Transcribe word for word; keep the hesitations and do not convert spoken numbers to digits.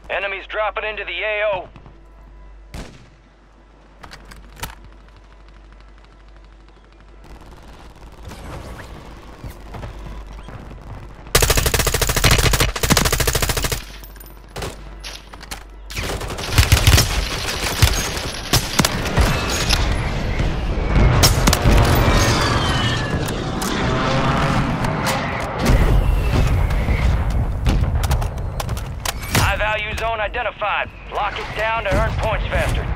Enemies dropping into the A O. High value zone identified. Lock it down to earn points faster.